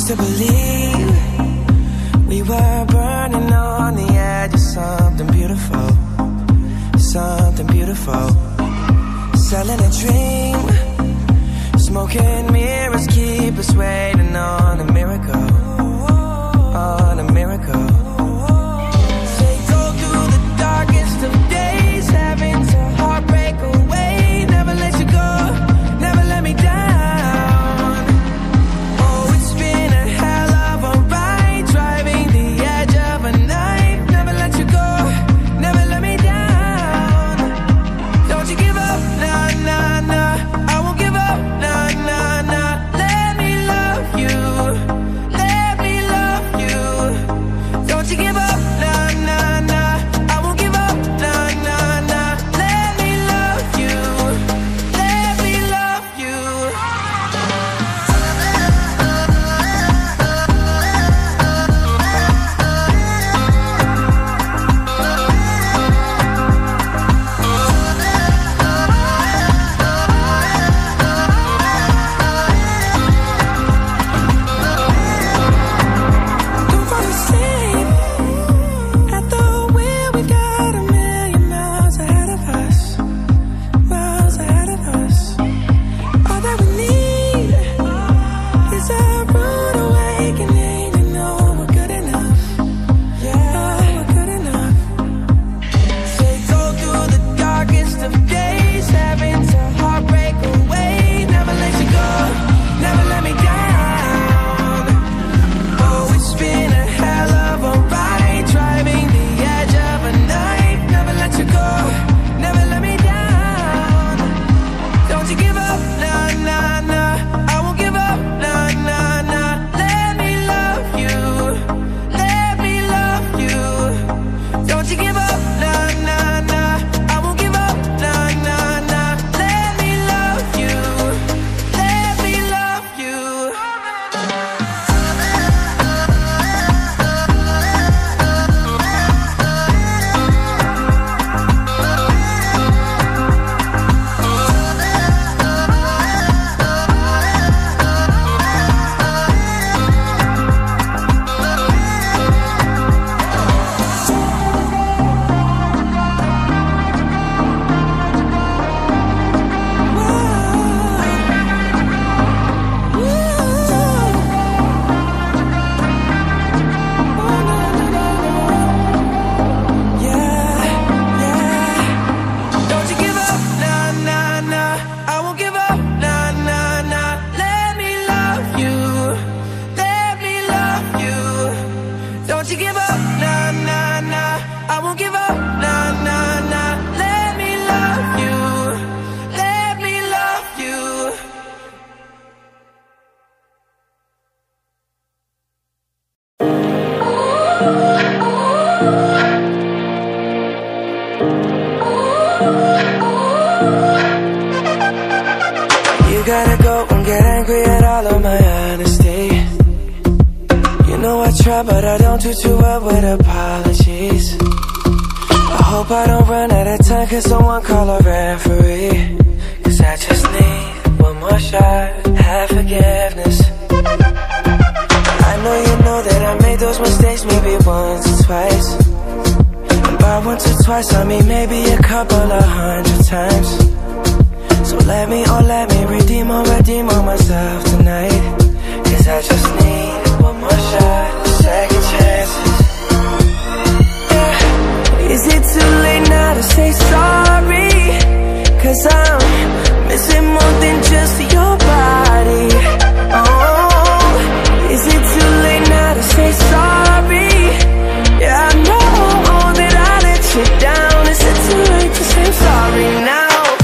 used to believe we were burning on the edge of something beautiful, something beautiful. Selling a dream, smoking mirrors keep us waiting on a miracle, on a miracle. They go through the darkest of days, having to heartbreak away. Never let you go, never let me down. Oh, it's been a hell of a ride, driving the edge of a knife. Never let you go, never let me down. Don't you give up, nah, nah, nah. I won't give up, nah, nah, nah. Let me love you, let me love you. Don't you give up, nah, nah, nah. I won't give up, nah, nah, nah. Let me love you, let me love you. Don't fall asleep at the wheel. We've got a million miles ahead of us, miles ahead of us. All that we need is a rude awakening to know we're good enough. Yeah, we're good enough. They go through the darkest of days, having to heartbreak away. Never let you go, never let me down. Oh, it's been a hell of a ride, driving the edge of a knife. Never let you go, never let me down. Don't you give up, nah, nah, nah. I won't give up, nah, nah, nah. Let me love you, let me love you. Don't you give up, nah, nah, nah. I won't give up, nah, nah, nah. Let me love you, let me love you. Don't you give up, nah, nah, nah. I won't give up, nah, nah, nah. Let me love you, let me love you. Don't you give up, nah, nah, nah. I won't give up, nah, nah, nah. Let me love you, let me love you. You gotta go and get angry at all of my honesty. You know I try, but I don't do too well with apologies. I hope I don't run out of time, cause someone call a referee. Cause I just need one more shot, have forgiveness. I know you know that I made those mistakes maybe once or twice. And by once or twice I mean maybe a couple of 100 times. So let me redeem on myself tonight. Cause I just need one more shot, second chances. Yeah. Is it too late now to say sorry? Cause I'm missing more than just your body. Oh, is it too late now to say sorry? Yeah, I know that I let you down. Is it too late to say sorry now?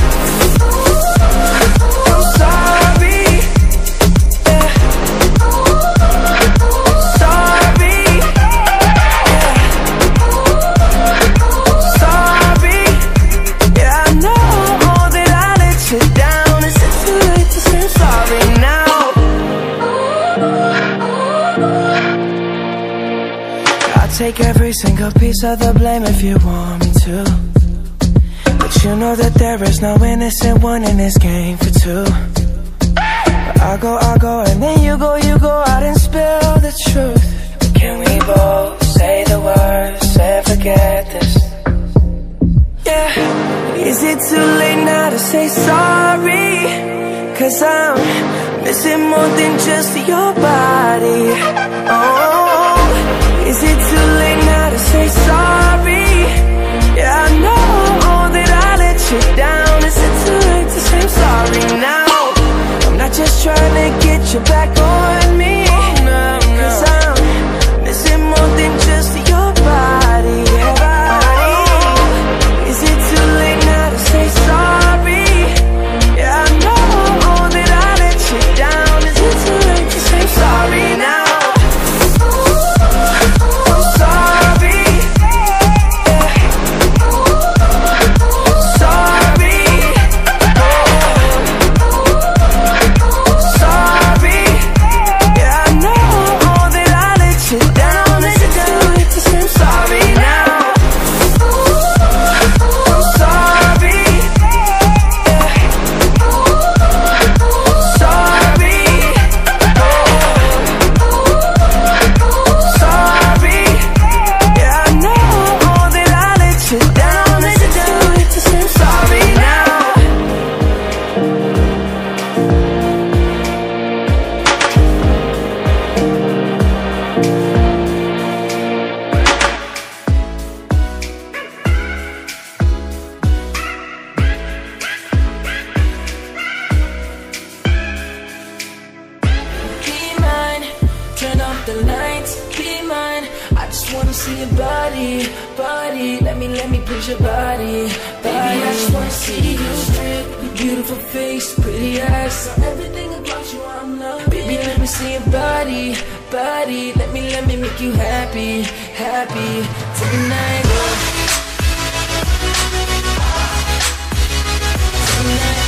Take every single piece of the blame if you want me to. But you know that there is no innocent one in this game for two. But I I go, and then you go out and spill the truth. But can we both say the words and forget this? Yeah. Is it too late now to say sorry? 'Cause I'm missing more than just your body. Oh, is it too late now to say sorry? Yeah, I know that I let you down. Is it too late to say I'm sorry now? I'm not just trying to get you back on me. 'Cause I'm missing more than just your body. Is it too late now to say sorry? Yeah, I know that I let you down. Is it too late to say sorry now? I'm sorry. Yeah. Sorry. Sorry. Yeah, I know that I let you down. Is it too late to say I'm sorry now? I'm sorry. Yeah. Sorry. Sorry. Yeah, I know that I let you down. Is it too late to say I'm sorry now? Be mine, turn off the lights, be mine. I just wanna see your body, body. Let me push your body, baby. I just wanna see you strip, your beautiful face, pretty eyes, everything about you I'm loving. Baby, let me see your body, body. Let me make you happy, happy tonight. Tonight.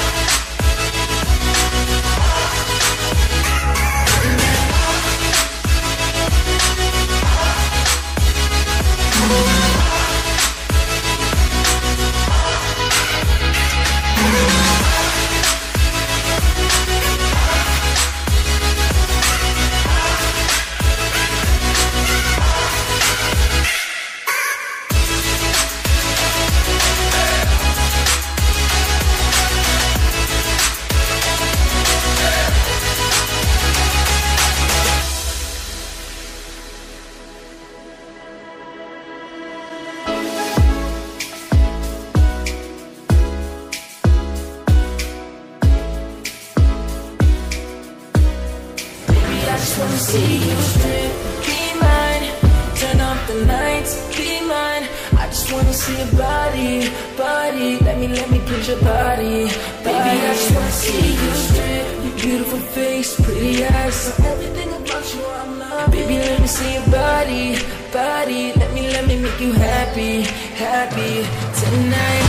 I just wanna see you strip, be mine. Turn off the lights, be mine. I just wanna see your body, body. Let me push your body, baby. I just wanna see you strip, your beautiful face, pretty eyes, everything about you I'm loving. Baby, let me see your body, body. Let me make you happy, happy tonight.